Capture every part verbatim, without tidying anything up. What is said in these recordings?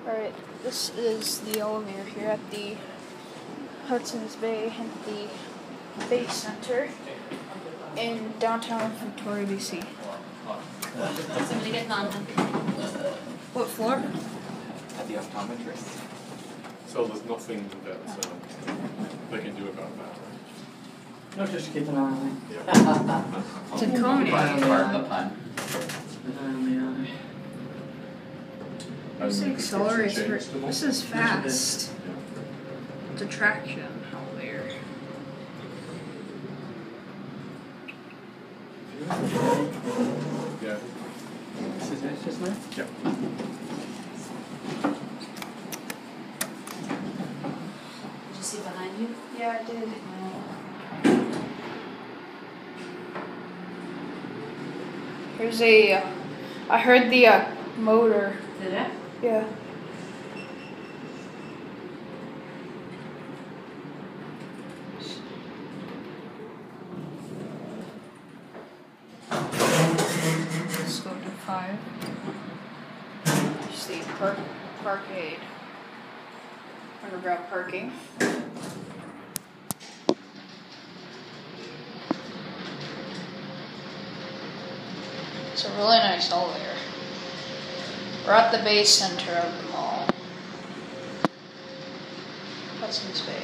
Alright, this is the elevator here at the Hudson's Bay at the Bay Center in downtown Victoria, B C. Somebody get on them. What floor? At the optometrist. So there's nothing that uh, they can do about that. No, just keep an eye on it. Yeah. It's a comedy. Pardon the pun. This accelerates. This is fast. Yeah. It's a traction elevator. Yeah. This is it, just now? Yeah. Did you see behind you? Yeah, I did. Here's a. Uh, I heard the uh, motor. Did it? Yeah. Let's go to five. See, park, parkade. Underground parking. It's a really nice elevator. We're at the Bay Center of the mall. Hudson's Bay.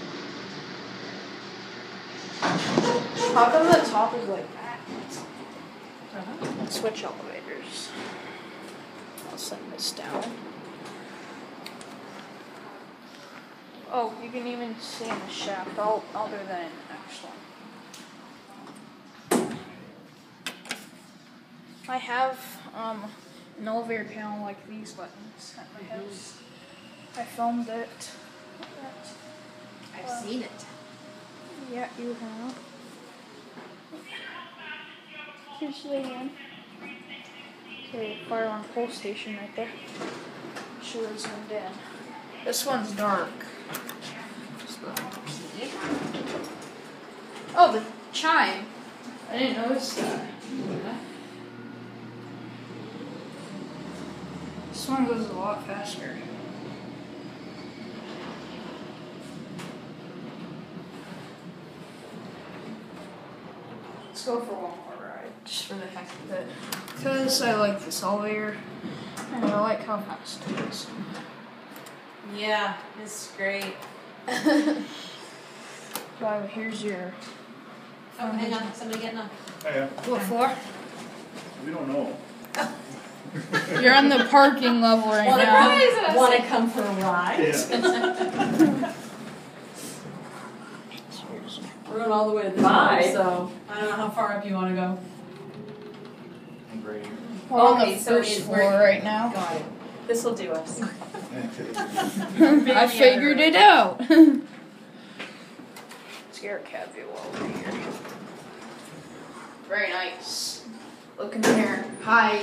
How come the top is like that? Uh-huh. Switch elevators. I'll send this down. Oh, you can even see in the shaft. I'll, I'll do that in the next one. I have um, an elevator panel like these buttons at my house. I filmed it. I've Uh, seen it. Yeah, you have. Here's the one. Okay, fire on pole station right there. Should have zoomed in. This one's dark. Oh, the chime. I didn't notice that. This one goes a lot faster. Let's go for one more ride, just for the heck of it. Because I like this elevator, and I like how fast it is. Yeah, it's great. So here's your... Oh, hang on. Somebody getting on. Yeah. What floor? We don't know. You're on the parking level right now. Want to come for a ride? Yeah. We're going all the way to the top, so I don't know how far up you want to go. I'm great. We're on Okay, the so first it's floor where- right now. Got it. This will do us. I figured it out. Scare Cabbie over here. Very nice. Look in there. Hi.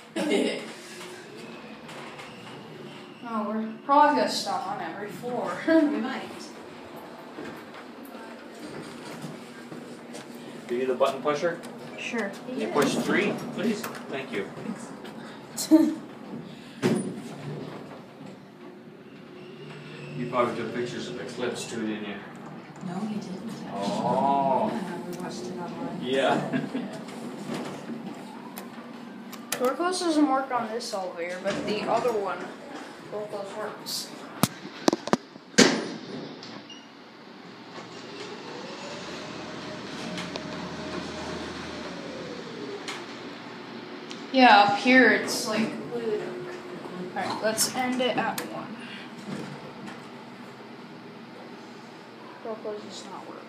Oh, we're probably gonna stop on every floor. We might. Do you the button pusher? Sure. You push three, please. Thank you. You probably took pictures of the clips too, didn't you? No, he didn't. Oh. We watched it online. Yeah. Door-close doesn't work on this elevator, but the other one, door-close works. Yeah, up here it's like completely dark. Alright, let's end it at one. Door-close does not work.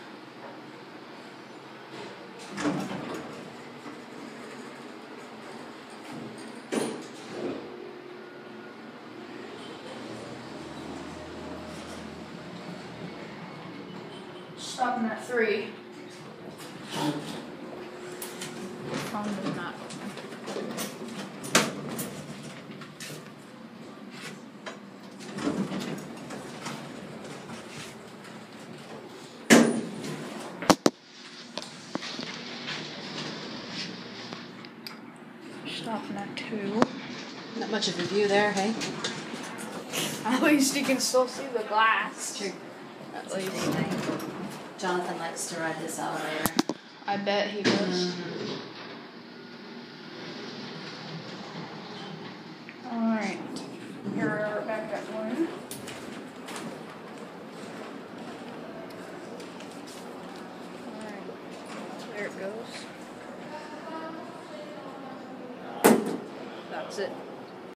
Stopping at three. Phone does not open. Stopping at two. Not much of a view there, hey? At least you can still see the glass. True. At It's a least. day night. Jonathan likes to ride this elevator. I bet he does. Mm-hmm. Alright. You're back at one. Alright. There it goes. That's it.